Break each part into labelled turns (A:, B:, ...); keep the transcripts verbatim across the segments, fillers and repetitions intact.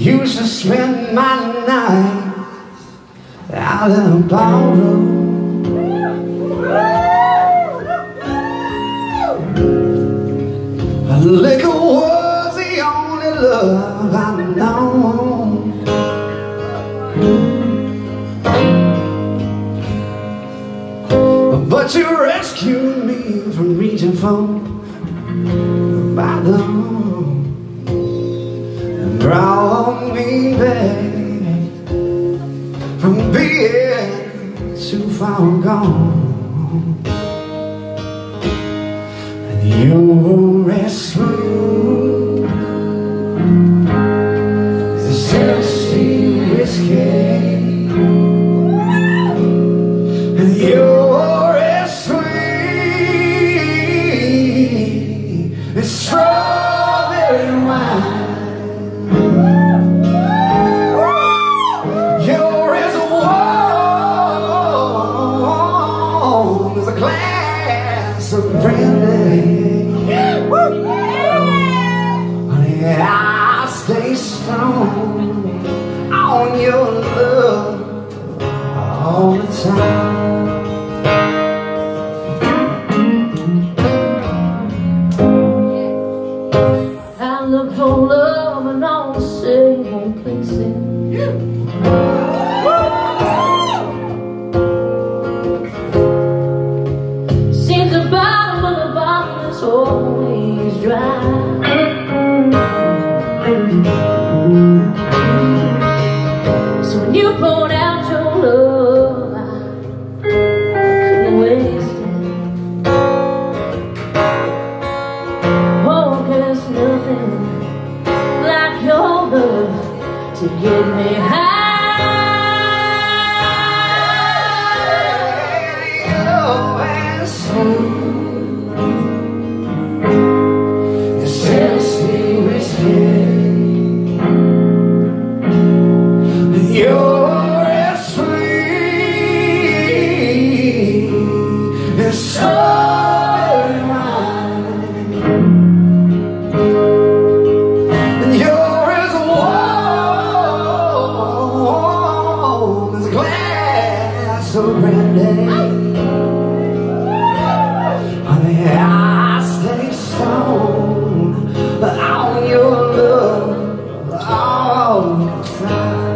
A: used to spend my night out in a ballroom. Liquor was the only love I know. But you rescued me from reaching for the bottom and brought me back from being too far gone. Your rescue is Tennessee whiskey, and your is sweet as strawberry wine. Your is warm as a glass of brandy. I'll stay strong on your love all the time.
B: I look for love in all the same old places. Seems the bottom of the bottle is always dry. So when you poured out your love, I couldn't waste it. Oh, there's nothing like your love to get me high.
A: Your sweet is Tennessee whiskey. You're as sweet as strawberry wine, and you're as warm as a glass of brandy. Honey, I stay strong on your love all the time.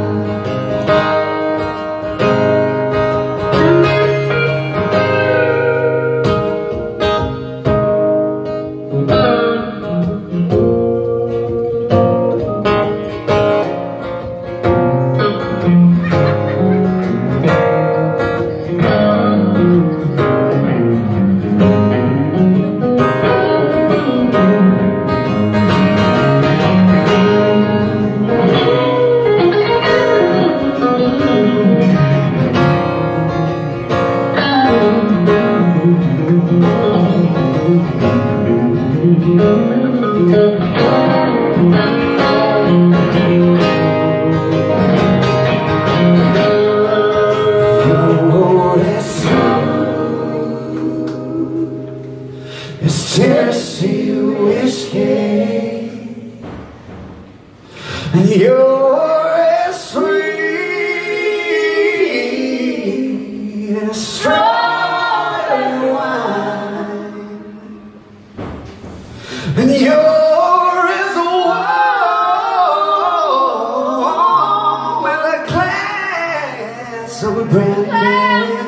A: It's Tennessee whiskey, and you're as sweet as strawberry wine, and you're as warm as a glass of brandy.